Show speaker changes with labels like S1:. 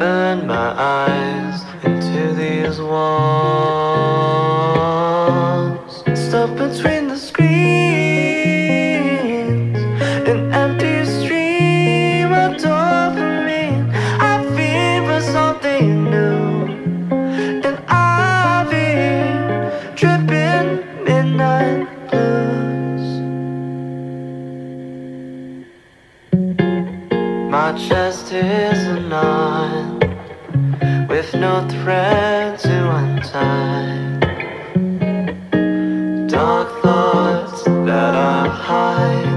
S1: burn my eyes into these walls, stuck between the screens, an empty stream of dopamine. I feed for something new, and I'll be dripping midnight blues. My chest is a knot with no thread to untie. Dark thoughts that I hide.